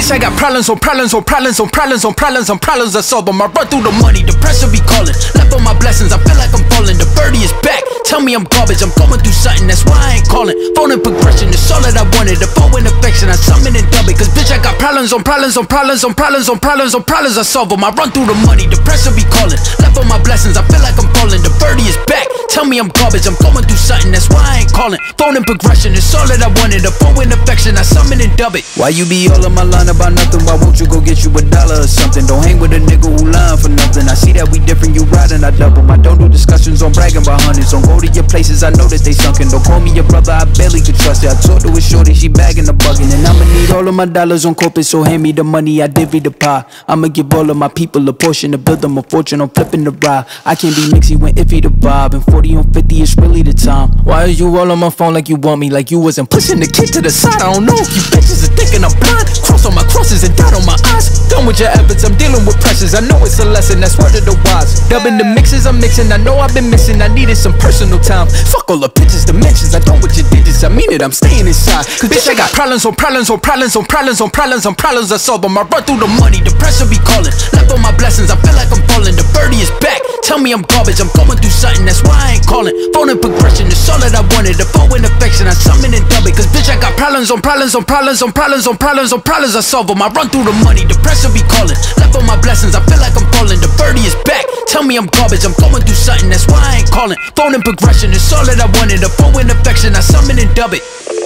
Bitch, I got problems on problems on problems on problems on problems on problems I solve them. I run through the money, the pressure be calling. Left on my blessings, I feel like I'm falling. The birdie is back. Tell me I'm garbage, I'm going through something, that's why I ain't calling. Phone in progression, it's all that I wanted. The phone in affection, I summon and dub it. Cause bitch, I got problems on problems on problems on problems on problems on problems I solve them. I run through the money, the pressure be calling. Left on my blessings, I feel like I'm falling. The birdie is back. Tell me I'm garbage, I'm going through something, that's why I ain't calling. Phone in progression, it's all that I wanted. The phone in affection, I summon and dub it. Why you be all on my line about nothing? Why won't you go get you $1 or something? Don't hang with a nigga who lying for nothing. I see that we different, you riding, I double. I don't do discussions on bragging about hundreds. Don't go to your places, I know that they sunken. Don't call me your brother, I barely could trust it. I talked to a shorty, she bagging the bugging. And I'ma need all of my dollars on corporate, so hand me the money, I divvy the pie. I'ma give all of my people a portion to build them a fortune. I'm flipping the ride. I can't be mixy when iffy the vibe. And 40 on 50 is really the time. Why are you all on my phone like you want me? Like you wasn't pushing the kid to the side. I don't know if you bitches are thinking I'm blind. Cross on my crosses and dot on my eyes. Done with your efforts, I'm dealing with pressures. I know it's a lesson, that's word of the wise. Dubbing the mixes, I'm mixing. I know I've been missing, I needed some personal time. Fuck all the pictures, dimensions. I don't with your digits, I mean it, I'm staying inside. Cause bitch, I got problems on problems on problems on problems on problems on problems I solve them. I run through the money, the pressure be calling. Left on my blessings, I feel like I'm falling. The birdie is back. Tell me I'm garbage, I'm going through something, that's why I ain't calling. Phone in progression, it's all that I wanted. The phone in affection, I summon and dub it. Cause bitch, I got problems on problems on problems on problems on problems on problems I solve them. I run through the money, the pressure be calling. Left on my blessings, I feel like I'm falling. The birdie is back. Tell me I'm garbage, I'm going through something, that's why I ain't calling. Phone in progression, it's all that I wanted. The phone in affection, I summon and dub it.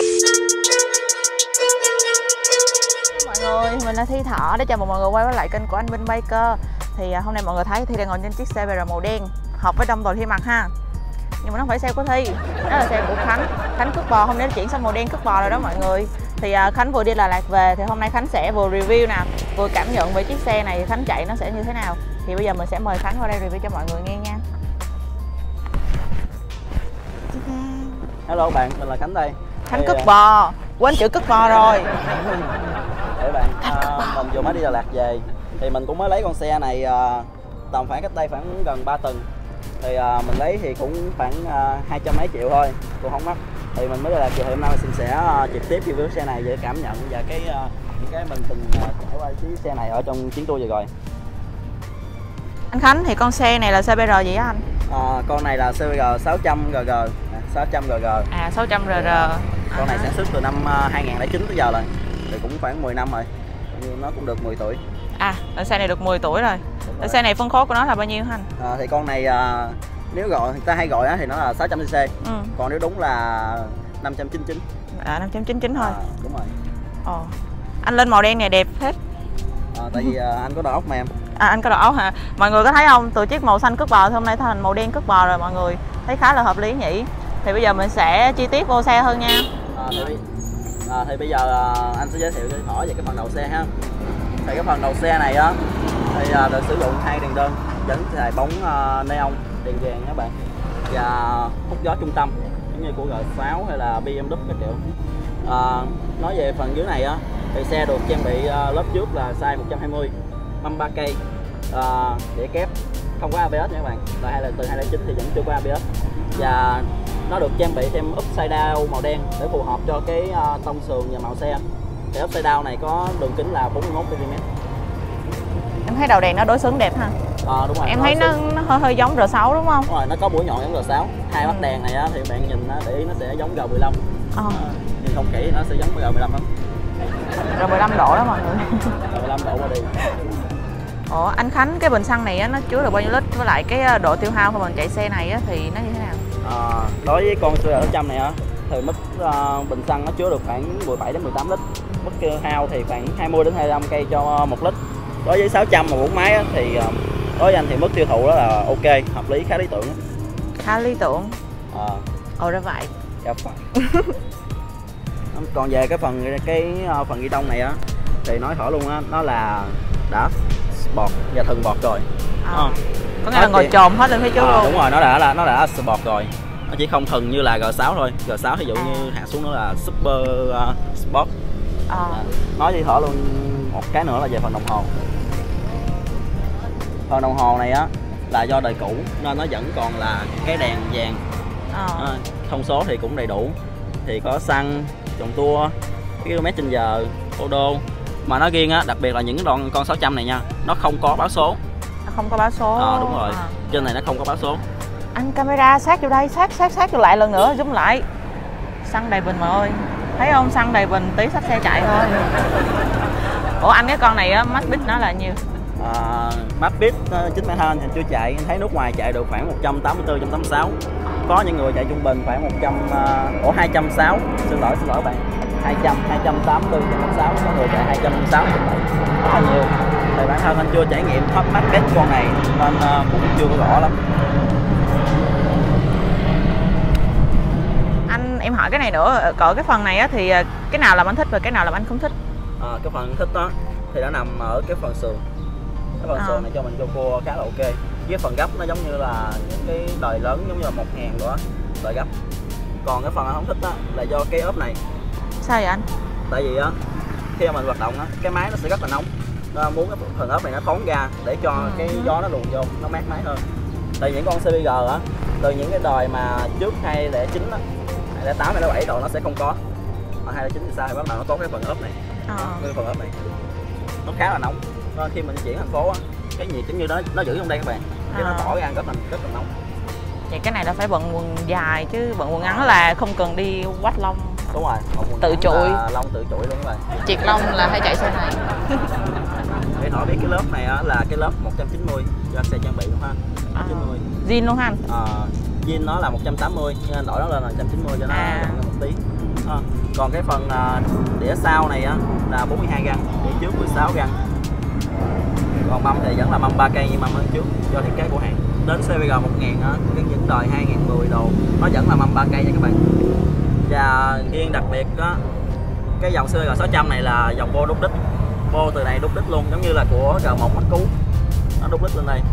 Mọi người, mình là Thi Thỏ, để chào mừng mọi người quay lại kênh của anh Vinh Biker. Thì hôm nay mọi người thấy Thi đang ngồi trên chiếc xe VR màu đen, hợp với đông toàn Thi mặc ha. Nhưng mà nó không phải xe của Thi, đó là xe của Khánh. Khánh cướp bò, hôm nay nó chuyển sang màu đen cướp bò rồi đó mọi người. Thì Khánh vừa đi Đà Lạt về, thì hôm nay Khánh sẽ vừa review nè, vừa cảm nhận về chiếc xe này Khánh chạy nó sẽ như thế nào. Thì bây giờ mình sẽ mời Khánh qua đây review cho mọi người nghe nha. Hello bạn, mình là Khánh đây. Khánh cướp bò, quên chữ cướp bò rồi. Để bạn, mình vừa mới đi Đà Lạt về. Thì mình cũng mới lấy con xe này tầm khoảng cách đây khoảng gần 3 tuần. Thì mình lấy thì cũng khoảng 200 mấy triệu thôi, cũng không mắc. Thì mình mới Đà Lạt về, thì hôm nay mình sẽ trực tiếp review xe này để cảm nhận và những cái mình từng trải qua chiếc xe này ở trong chuyến tour vừa rồi. Anh Khánh, thì con xe này là xe BR gì á anh? Con này là CBR 600GG. 600GG. À, 600RR. Con này sản xuất từ năm 2009 tới giờ rồi. Thì cũng khoảng 10 năm rồi. Nhưng nó cũng được 10 tuổi. À, xe này được 10 tuổi rồi. Xe này phân khối của nó là bao nhiêu hả anh? Thì con này nếu gọi người ta hay gọi thì nó là 600cc. Còn nếu đúng là 599. À, 599 thôi. Đúng rồi. Anh lên màu đen này đẹp hết. Tại vì anh có đầu óc mà em. Anh có đầu óc hả? Mọi người có thấy không? Từ chiếc màu xanh cướp bò hôm nay thành màu đen cướp bò rồi mọi người. Thấy khá là hợp lý nhỉ? Thì bây giờ mình sẽ chi tiết vô xe hơn nha. Thì bây giờ anh sẽ giới thiệu cho hỏi về cái phần đầu xe ha. Thì cái phần đầu xe này á thì được sử dụng 2 đèn đơn dẫn xài bóng neon đèn vàng các bạn, và hút gió trung tâm giống như của G6 hay là BMW các kiểu. Nói về phần dưới này á thì xe được trang bị lớp trước là size 120, mâm 3 cây, đĩa kép, không có ABS nha các bạn, là từ 2009 thì vẫn chưa có ABS, và nó được trang bị thêm upside down màu đen để phù hợp cho cái tông sườn và màu xe. Thì upside down này có đường kính là 41mm. Em thấy đầu đèn nó đối xứng đẹp ha. Đúng rồi. Em thấy nó hơi giống R6 đúng không? Đúng rồi, nó có mũi nhọn giống R6. Hai mắt đèn này á, thì bạn nhìn để ý nó sẽ giống G15. Nhưng không kỹ thì nó sẽ giống với G15 lắm. R15 độ đó mọi người. R15 độ qua đi. Ủa anh Khánh, cái bình xăng này á, nó chứa được bao nhiêu lít, với lại cái độ tiêu hao khi mình chạy xe này á, thì nó như thế nào? Đối với con CBR600 này á thì mức bình xăng nó chứa được khoảng 17 đến 18 lít. Mức tiêu hao thì khoảng 20 đến 25 cây cho 1 lít. Đối với 600 mà 4 máy á, thì đối với anh thì mức tiêu thụ đó là ok, hợp lý, khá lý tưởng. Khá lý tưởng. Ra vậy. Dạ phải. Còn về cái phần ghi tông này á thì nói thỏ luôn á, nó là đã sport và thân bọt rồi. Có nghĩa là ngồi chồm hết lên phía trước luôn. Đúng rồi, nó đã sport rồi. Nó chỉ không thần như là G6 thôi. G6 ví dụ như hạ xuống nó là super sport. Nói gì thỏ luôn một cái nữa là về phần đồng hồ. Phần đồng hồ này á là do đời cũ nên nó vẫn còn là cái đèn vàng. Thông số thì cũng đầy đủ. Thì có xăng, vòng tua, km/h, ô đô, Mà nó riêng á, đặc biệt là những con 600 này nha, nó không có báo số. Không có báo số. Đúng rồi. Trên này nó không có báo số. Anh camera sát vô đây, sát vô lại lần nữa, zoom lại. Xăng đầy bình mà ơi. Thấy không, xăng đầy bình tí xách xe chạy thôi. Ủa anh cái con này á, max bit nó là nhiêu? Max bit chính bản thân thì chưa chạy, thấy nước ngoài chạy được khoảng 184, 186. Có những người chạy trung bình khoảng 260. Xin lỗi bạn. 200, 284, 186, có người chạy 260 rất là nhiều. Thì bản thân anh chưa trải nghiệm top max bit con này nên cũng chưa có rõ lắm. Em hỏi cái này nữa, cỡ cái phần này á thì cái nào làm anh thích và cái nào làm anh không thích? Cái phần thích đó thì nó nằm ở cái phần sườn. Cái phần sườn này cho mình vô cua khá là ok. Với phần gấp nó giống như là những cái đời lớn giống như là 1000 đó, đời gấp. Còn cái phần anh không thích đó là do cái ốp này. Sao vậy anh? Tại vì á khi mà mình hoạt động á, cái máy nó sẽ rất là nóng. Nó muốn cái phần ốp này nó thoáng ra để cho cái gió nó luồn vô, nó mát máy hơn. Tại những con CBG á, từ những cái đời mà trước 2009 á, 2008, 2007 độ nó sẽ không có. Ở 2009 thì sao thì bắt đầu nó có cái phần ốp này. Cái phần ốp này nó khá là nóng. Nên khi mình di chuyển thành phố á, cái nhiệt giống như nó giữ trong đây các bạn, cái nó tỏ ra rất là nóng. Vậy cái này là phải bận quần dài chứ bận quần ngắn là không cần đi quắt lông. Đúng rồi, tự trụi. Lông tự trụi luôn các bạn. Triệt lông là hay chạy xe này. Để hỏi biết cái lớp này á, là cái lớp 190 do xe trang bị đúng không? 190. Zin luôn anh? Zin nó là 180 nên đổi nó lên là 190 cho nó một tí. Còn cái phần đĩa sau này á là 42 găng, đĩa trước 16 găng. Còn mâm thì vẫn là mâm 3 cây như mâm hơn trước do thiết kế của hãng. Đến CBG 1000 á, cái những đời 2010 đồ nó vẫn là mâm 3 cây nha các bạn. Và riêng đặc biệt á, cái dòng CBG 600 này là dòng bô đúc đít. Bô từ này đúc đít luôn, giống như là của R1 Mắt Cú. Nó đúc đít lên đây.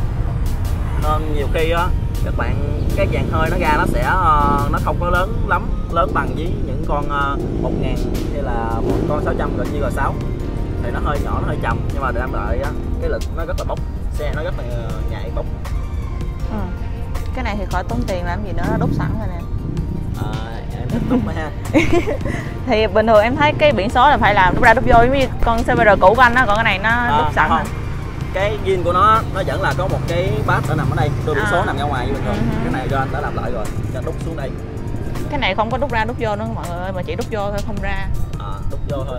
Nên nhiều khi á các bạn cái dàn hơi nó ra nó sẽ nó không có lớn lắm, lớn bằng với những con 1000 hay là một con 600 gần như R6 thì nó hơi nhỏ, nó hơi chậm, nhưng mà để làm đợi á cái lực nó rất là bốc, xe nó rất là nhạy bốc. Cái này thì khỏi tốn tiền làm gì nữa, nó đúc sẵn rồi nè. Em thích đúc ha. Thì bình thường em thấy cái biển số là phải làm đúc ra đúc vô, giống như con CBR cũ của anh á, còn cái này nó đúc sẵn. Cái zin của nó vẫn là có một cái bát ở nằm ở đây, đôi biển số nằm ra ngoài như bình thường. Cái này do anh đã làm lại rồi, cho đúc xuống đây. Cái này không có đúc ra đúc vô nữa mọi người ơi, mà chỉ đúc vô thôi, không ra. Đúc vô thôi.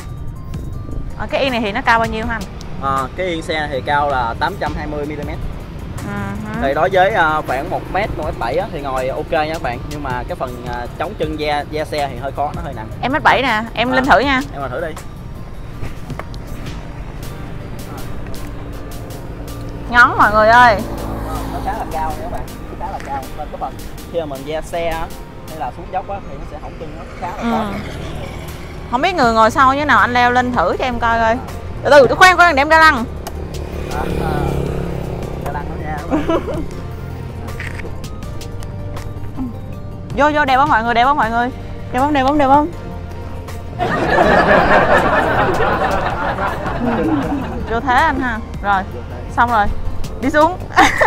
Cái yên này thì nó cao bao nhiêu hả anh? Cái yên xe này thì cao là 820 mm. Thì đối với khoảng 1m, 1m7 thì ngồi ok nha các bạn. Nhưng mà cái phần chống chân da xe thì hơi khó, nó hơi nặng. Em 1m7 nè, em lên thử nha. Em thử đi. Ngón mọi người ơi. Nó khá là cao nha các bạn, khá là cao. Nên cái phần khi mà mình da xe hay là xuống dốc á, thì nó sẽ hỏng chân, nó khá là khó. Không biết người ngồi sau như nào, anh leo lên thử cho em coi coi. Từ từ, khoan để em ra lăng. Ra lăng đó nha. Vô đẹp không mọi người, đẹp không mọi người? Đẹp không, đẹp không, đẹp không? Vô thế anh ha. Rồi, xong rồi. Đi xuống.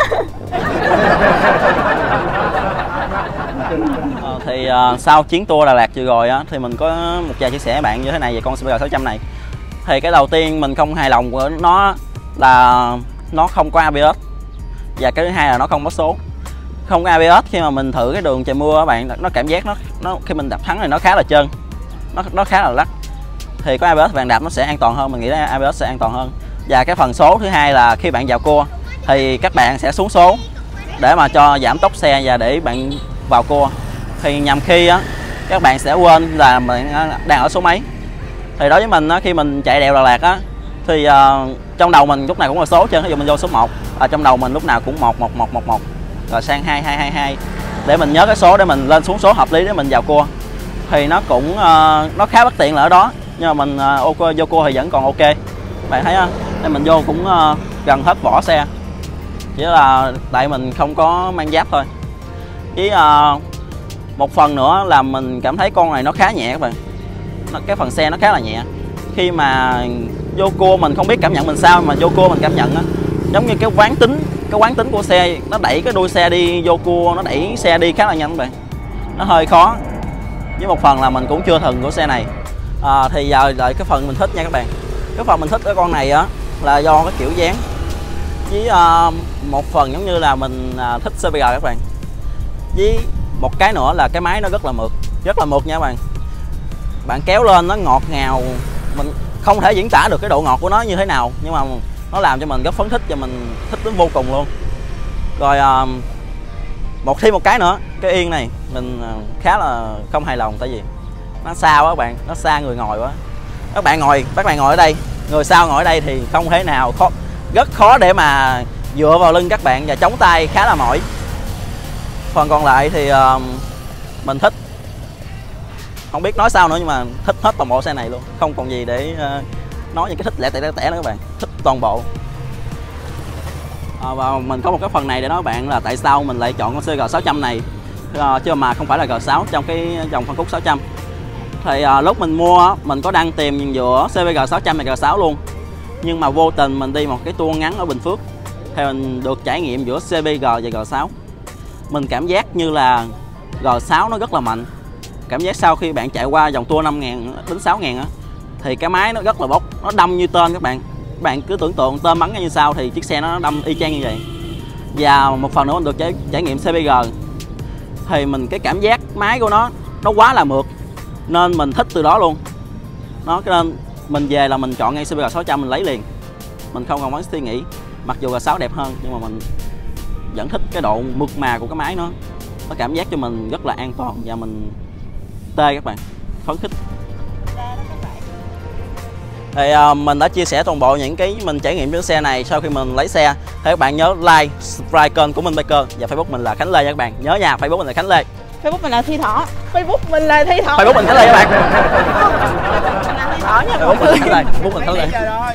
Thì sau chuyến tour Đà Lạt vừa rồi á, thì mình có một vài chia sẻ với bạn như thế này về con CBG 600 này. Thì cái đầu tiên mình không hài lòng của nó là nó không có ABS. Và cái thứ hai là nó không có số. Không có ABS khi mà mình thử cái đường trời mưa các bạn, nó cảm giác nó khi mình đạp thắng thì nó khá là trơn. Nó khá là lắc. Thì có ABS bạn đạp nó sẽ an toàn hơn, mình nghĩ là ABS sẽ an toàn hơn. Và cái phần số thứ hai là khi bạn vào cua thì các bạn sẽ xuống số để mà cho giảm tốc xe và để bạn vào cua. Thì nhằm khi á các bạn sẽ quên là mình đang ở số mấy. Thì đối với mình á, khi mình chạy đèo Đà Lạt á thì trong đầu mình lúc nào cũng là số trên. Ví dụ mình vô số 1 trong đầu mình lúc nào cũng 11111 rồi sang 2222 để mình nhớ cái số để mình lên xuống số hợp lý để mình vào cua. Thì nó cũng nó khá bất tiện là ở đó, nhưng mà mình vô cua thì vẫn còn ok. Bạn thấy không? Nên mình vô cũng gần hết vỏ xe, chỉ là tại mình không có mang giáp thôi. Với một phần nữa là mình cảm thấy con này nó khá nhẹ các bạn. Cái phần xe nó khá là nhẹ. Khi mà vô cua mình không biết cảm nhận mình sao, mà vô cua mình cảm nhận á giống như cái quán tính của xe, nó đẩy cái đuôi xe đi vô cua, nó đẩy xe đi khá là nhanh các bạn. Nó hơi khó. Với một phần là mình cũng chưa thuần của xe này. Thì giờ lại cái phần mình thích nha các bạn. Cái phần mình thích cái con này á là do cái kiểu dáng, với một phần giống như là mình thích CVG các bạn. Với một cái nữa là cái máy nó rất là mượt nha các bạn. Bạn kéo lên nó ngọt ngào, mình không thể diễn tả được cái độ ngọt của nó như thế nào, nhưng mà nó làm cho mình rất phấn khích và mình thích đến vô cùng luôn. Rồi thêm một cái nữa, cái yên này mình khá là không hài lòng, tại vì nó xa quá các bạn, nó xa người ngồi quá. Các bạn ngồi ở đây, người sau ngồi ở đây thì không thể nào rất khó để mà dựa vào lưng các bạn và chống tay khá là mỏi. Phần còn lại thì mình thích, không biết nói sao nữa, nhưng mà thích hết toàn bộ xe này luôn, không còn gì để nói những cái thích lẻ tẻ nữa các bạn, thích toàn bộ. Và mình có một cái phần này để nói các bạn là tại sao mình lại chọn con CG600 này chứ mà không phải là G6 trong cái dòng phân khúc 600. Thì lúc mình mua mình có đang tìm giữa CVG 600 và G6 luôn, nhưng mà vô tình mình đi một cái tour ngắn ở Bình Phước thì mình được trải nghiệm giữa CVG và G6. Mình cảm giác như là G6 nó rất là mạnh. Cảm giác sau khi bạn chạy qua dòng tour 5.000 đến 6.000 á thì cái máy nó rất là bốc, nó đâm như tên các bạn. Các bạn cứ tưởng tượng tên bắn như sao thì chiếc xe nó đâm y chang như vậy. Và một phần nữa mình được trải nghiệm CVG thì mình cái cảm giác máy của nó quá là mượt, nên mình thích từ đó luôn. Nó cho nên mình về là mình chọn ngay CVG 600 mình lấy liền, mình không còn suy nghĩ. Mặc dù G6 đẹp hơn nhưng mà mình vẫn thích cái độ mượt mà của cái máy nó cảm giác cho mình rất là an toàn và mình tê các bạn, phấn khích. Thì mình đã chia sẻ toàn bộ những cái mình trải nghiệm trên xe này sau khi mình lấy xe. Thì các bạn nhớ like, subscribe kênh của Minh Biker và Facebook mình là Khánh Lê nha các bạn. Nhớ nha, Facebook mình là Khánh Lê. Facebook mình là Thi Thỏ. Facebook mình là Thi Thỏ. Facebook mình Khánh Lê các bạn. Mình là Thi Thỏ nha. Facebook mình Khánh Lê.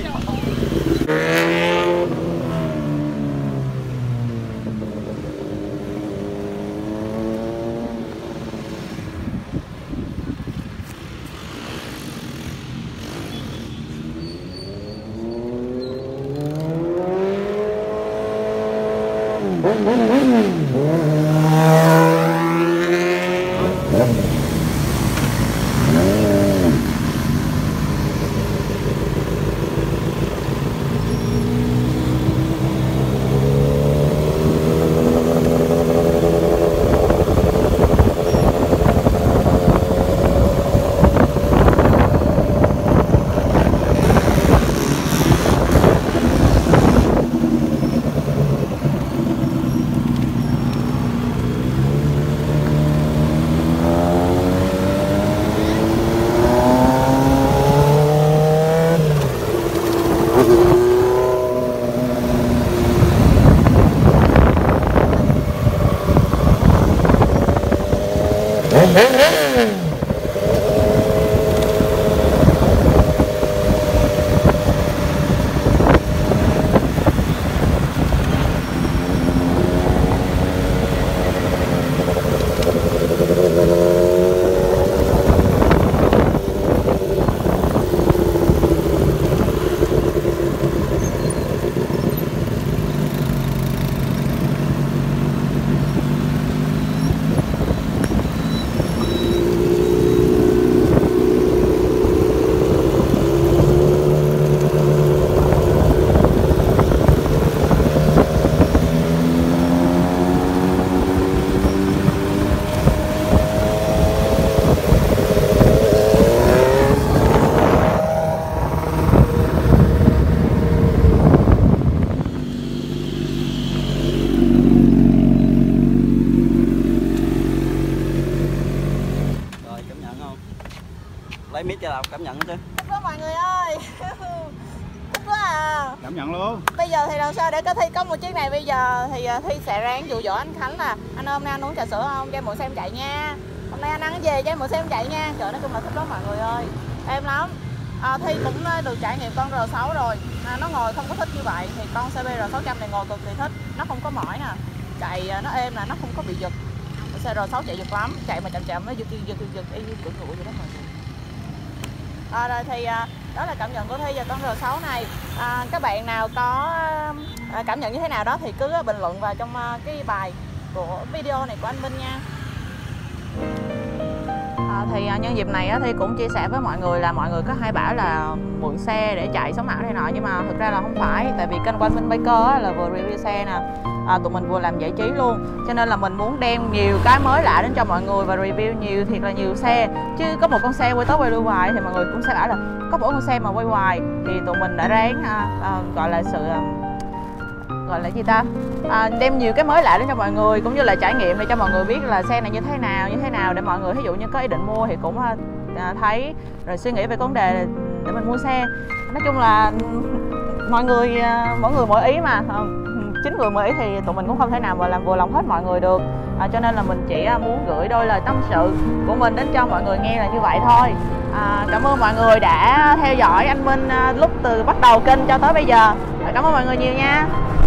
Lấy mic cho nào cảm nhận chứ. Thích quá mọi người ơi. Thích quá à. Cảm nhận luôn. Bây giờ thì làm sao để có Thi có một chiếc này, bây giờ thì Thi sẽ ráng dụ dỗ anh Khánh là anh ơi hôm nay anh uống trà sữa không, cho em mượn xe em chạy nha. Hôm nay anh ăn cái gì cho em mượn xe em chạy nha. Trời, nói chung là thích lắm mọi người ơi. Em lắm. Thi cũng được trải nghiệm con R6 rồi. Nó ngồi không có thích như vậy thì con CBR 600 này ngồi cực kỳ thích. Nó không có mỏi nè. Chạy nó êm là nó không có bị giật. Xe R6 chạy giật lắm, chạy mà chậm nó giật y như cưỡi ngựa vậy đó mọi người. Rồi thì đó là cảm nhận của Thi về con R6 này. Các bạn nào có cảm nhận như thế nào đó thì cứ bình luận vào trong cái bài của video này của anh Minh nha. Thì nhân dịp này thì cũng chia sẻ với mọi người là mọi người có hay bảo là mượn xe để chạy sống ảo này nọ, nhưng mà thực ra là không phải. Tại vì kênh của anh Minh Biker là vừa review xe nè, tụi mình vừa làm giải trí luôn, cho nên là mình muốn đem nhiều cái mới lạ đến cho mọi người và review thiệt là nhiều xe. Chứ có một con xe quay tới quay lui hoài thì mọi người cũng sẽ bảo là có một con xe mà quay hoài. Thì tụi mình đã ráng gọi là sự gọi là gì ta, đem nhiều cái mới lạ đến cho mọi người, cũng như là trải nghiệm để cho mọi người biết là xe này như thế nào để mọi người ví dụ như có ý định mua thì cũng thấy rồi suy nghĩ về vấn đề để mình mua xe. Nói chung là mỗi người mỗi ý mà, 9 người 10 ý thì tụi mình cũng không thể nào mà làm vừa lòng hết mọi người được, cho nên là mình chỉ muốn gửi đôi lời tâm sự của mình đến cho mọi người nghe là như vậy thôi. Cảm ơn mọi người đã theo dõi anh Minh lúc từ bắt đầu kênh cho tới bây giờ. Cảm ơn mọi người nhiều nha.